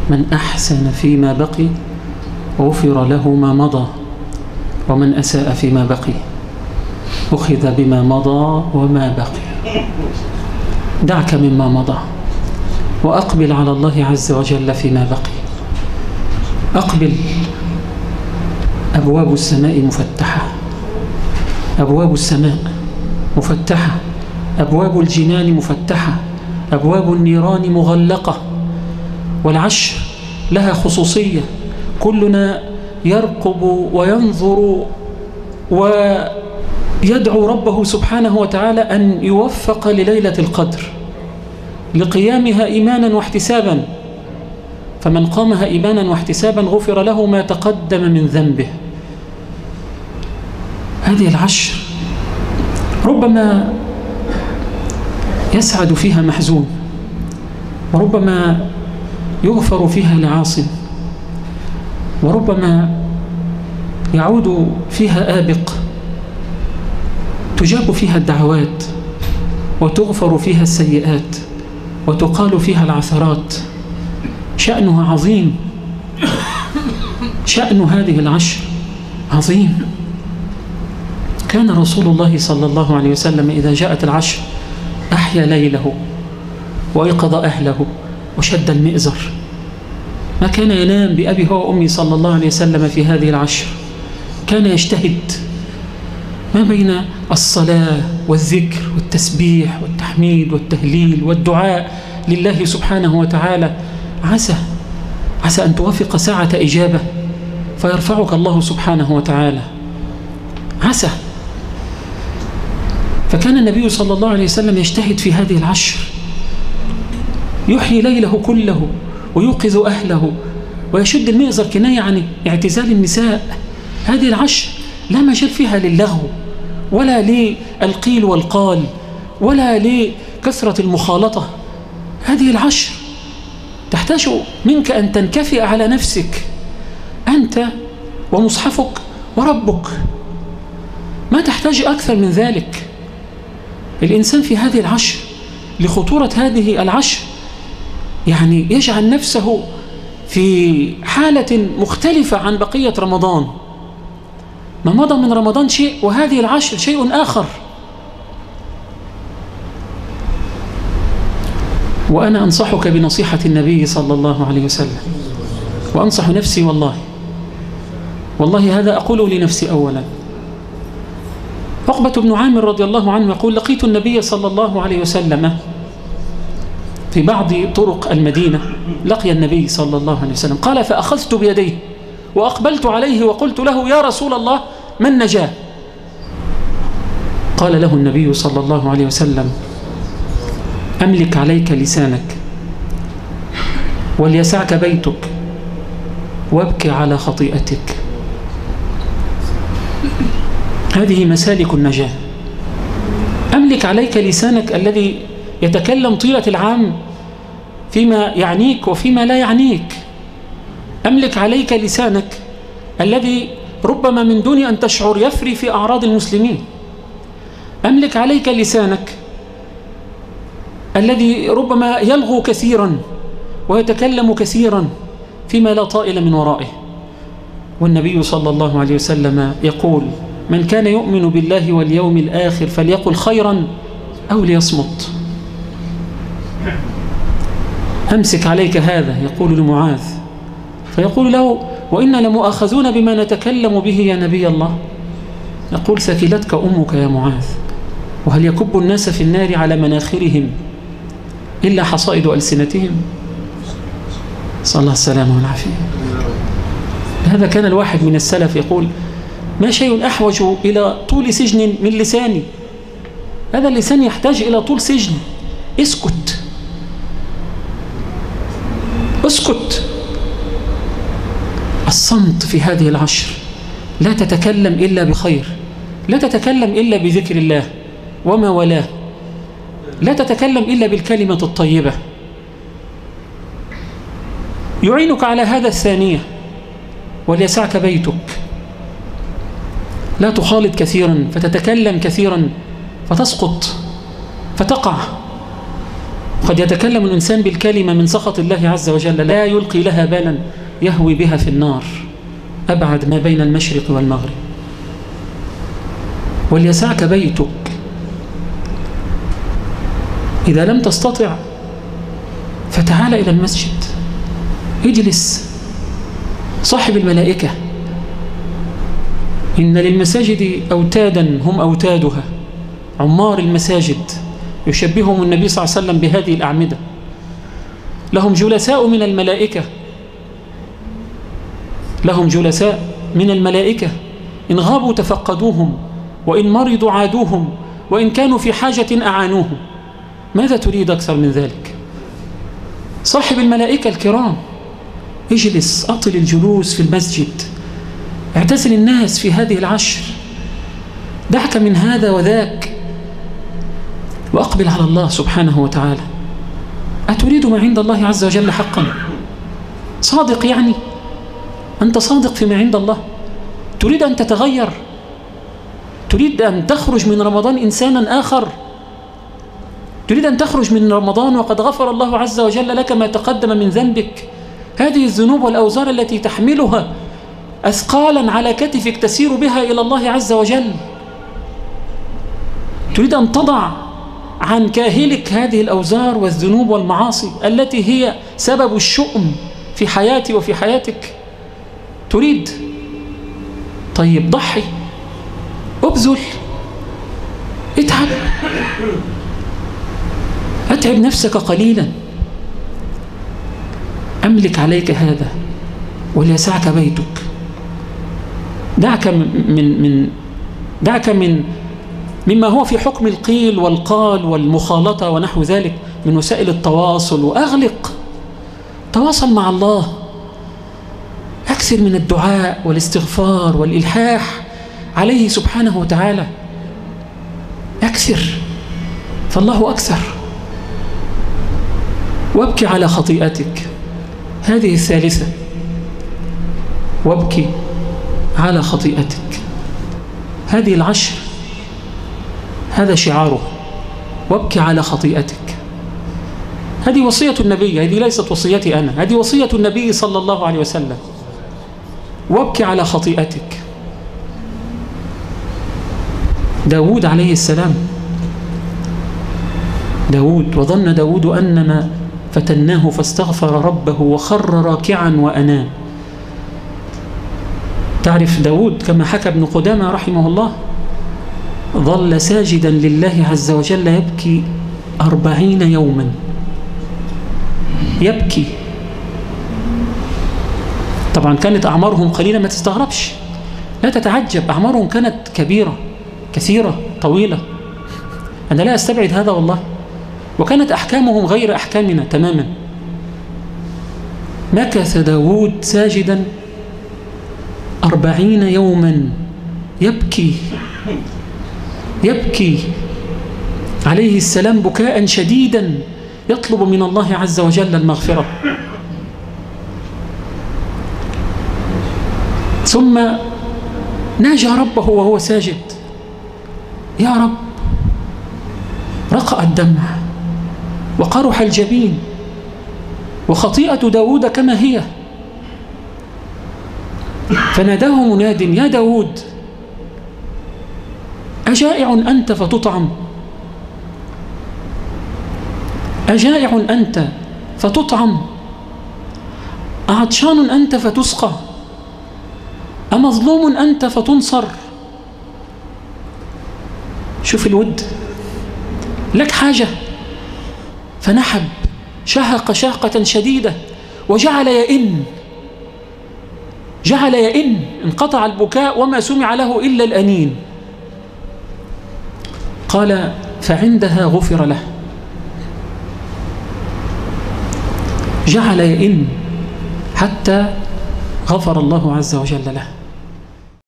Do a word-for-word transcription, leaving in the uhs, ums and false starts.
من أحسن فيما بقي غفر له ما مضى، ومن أساء فيما بقي أخذ بما مضى وما بقي. دعك مما مضى وأقبل على الله عز وجل فيما بقي. أقبل. أبواب السماء مفتحة، أبواب السماء مفتحة، أبواب الجنان مفتحة، أبواب النيران مغلقة. والعشر لها خصوصية، كلنا يرقب وينظر ويدعو ربه سبحانه وتعالى أن يوفق لليلة القدر لقيامها إيمانا واحتسابا، فمن قامها إيمانا واحتسابا غفر له ما تقدم من ذنبه. هذه العشر ربما يسعد فيها محزون، وربما يغفر فيها لعاصٍ، وربما يعود فيها آبق، تجاب فيها الدعوات وتغفر فيها السيئات وتقال فيها العثرات. شأنها عظيم، شأن هذه العشر عظيم. كان رسول الله صلى الله عليه وسلم إذا جاءت العشر أحيا ليله وأيقظ أهله وشد المئزر. ما كان ينام بأبي هو وأمي صلى الله عليه وسلم في هذه العشر، كان يجتهد ما بين الصلاة والذكر والتسبيح والتحميد والتهليل والدعاء لله سبحانه وتعالى. عسى عسى أن توافق ساعة إجابة فيرفعك الله سبحانه وتعالى، عسى. فكان النبي صلى الله عليه وسلم يجتهد في هذه العشر، يحيي ليله كله ويوقظ أهله ويشد المئزر، كناية عن اعتزال النساء. هذه العشر لا مجال فيها للغو ولا للقيل والقال ولا لكثرة المخالطة. هذه العشر تحتاج منك أن تنكفئ على نفسك، أنت ومصحفك وربك، ما تحتاج أكثر من ذلك. الإنسان في هذه العشر لخطورة هذه العشر يعني يجعل نفسه في حالة مختلفة عن بقية رمضان. ما مضى من رمضان شيء وهذه العشر شيء آخر. وأنا أنصحك بنصيحة النبي صلى الله عليه وسلم، وأنصح نفسي والله والله هذا أقوله لنفسي أولا. عقبة بن عامر رضي الله عنه يقول: لقيت النبي صلى الله عليه وسلم في بعض طرق المدينة، لقي النبي صلى الله عليه وسلم، قال: فأخذت بيديه وأقبلت عليه وقلت له: يا رسول الله من نجاه؟ قال له النبي صلى الله عليه وسلم: أملك عليك لسانك وليسعك بيتك وابكي على خطيئتك. هذه مسالك النجاة. أملك عليك لسانك الذي يتكلم طيلة العام فيما يعنيك وفيما لا يعنيك. أملك عليك لسانك الذي ربما من دون أن تشعر يفري في أعراض المسلمين. أملك عليك لسانك الذي ربما يلغو كثيرا ويتكلم كثيرا فيما لا طائل من ورائه. والنبي صلى الله عليه وسلم يقول: من كان يؤمن بالله واليوم الآخر فليقل خيرا أو ليصمت. أمسك عليك هذا، يقول لمعاذ، فيقول له: وإنا لمؤاخذون بما نتكلم به يا نبي الله. يقول: ثكلتك أمك يا معاذ، وهل يكب الناس في النار على مناخرهم إلا حصائد ألسنتهم؟ صلى الله السلامة والعافية. هذا كان الواحد من السلف يقول: ما شيء أحوج إلى طول سجن من لساني. هذا اللسان يحتاج إلى طول سجن. اسكت اسكت. الصمت في هذه العشر، لا تتكلم إلا بخير، لا تتكلم إلا بذكر الله وما ولاه، لا تتكلم إلا بالكلمة الطيبة. يعينك على هذا الثانية: وليسعك بيتك. لا تخالط كثيرا فتتكلم كثيرا فتسقط فتقع. قد يتكلم الإنسان بالكلمة من سخط الله عز وجل لا يلقي لها بالا يهوي بها في النار أبعد ما بين المشرق والمغرب. وليسعك بيتك. إذا لم تستطع فتعال إلى المسجد، اجلس صاحب الملائكة. إن للمساجد أوتادا هم أوتادها، عمار المساجد يشبههم النبي صلى الله عليه وسلم بهذه الأعمدة. لهم جلساء من الملائكة، لهم جلساء من الملائكة إن غابوا تفقدوهم، وإن مرضوا عادوهم، وإن كانوا في حاجة أعانوهم. ماذا تريد أكثر من ذلك؟ صاحب الملائكة الكرام. اجلس، أطل الجلوس في المسجد، اعتزل الناس في هذه العشر، دعك من هذا وذاك، وأقبل على الله سبحانه وتعالى. أتريد ما عند الله عز وجل حقا؟ صادق يعني؟ أنت صادق فيما عند الله؟ تريد أن تتغير؟ تريد أن تخرج من رمضان إنسانا آخر؟ تريد أن تخرج من رمضان وقد غفر الله عز وجل لك ما تقدم من ذنبك؟ هذه الذنوب والأوزار التي تحملها أثقالا على كتفك تسير بها إلى الله عز وجل. تريد أن تضع عن كاهلك هذه الأوزار والذنوب والمعاصي التي هي سبب الشؤم في حياتي وفي حياتك؟ تريد؟ طيب ضحي، ابذل، اتعب، اتعب نفسك قليلا. أملك عليك هذا وليسعك بيتك. دعك من من دعك من مما هو في حكم القيل والقال والمخالطة ونحو ذلك من وسائل التواصل، وأغلق. تواصل مع الله، أكثر من الدعاء والاستغفار والإلحاح عليه سبحانه وتعالى. أكثر، فالله أكثر. وابكي على خطيئتك. هذه الثالثة، وابكي على خطيئتك. هذه العشر هذا شعاره، وابكي على خطيئتك. هذه وصية النبي، هذه ليست وصيتي أنا، هذه وصية النبي صلى الله عليه وسلم. وابكي على خطيئتك. داود عليه السلام، داود وظن داود أنما فتناه فاستغفر ربه وخر راكعا وأنام. تعرف داود كما حكى ابن قدامة رحمه الله ظل ساجدا لله عز وجل يبكي أربعين يوما، يبكي. طبعا كانت أعمارهم قليلة، ما تستغربش، لا تتعجب، أعمارهم كانت كبيرة كثيرة طويلة، أنا لا أستبعد هذا والله. وكانت أحكامهم غير أحكامنا تماما. مكث داود ساجدا أربعين يوما يبكي يبكي عليه السلام بكاء شديدا، يطلب من الله عز وجل المغفرة. ثم ناجى ربه وهو ساجد: يا رب، رقع الدمع وقرح الجبين، وخطيئة داود كما هي. فناداه مناد: يا داود، أجائع أنت فتطعم؟ أجائع أنت فتطعم؟ أعطشان أنت فتسقى؟ أمظلوم أنت فتنصر؟ شوف الود، لك حاجة فنحب، شهق شهقة شديدة وجعل يئن، جعل يئن، انقطع البكاء وما سمع له إلا الأنين. قال: فعندها غفر له. جعل يئن حتى غفر الله عز وجل له.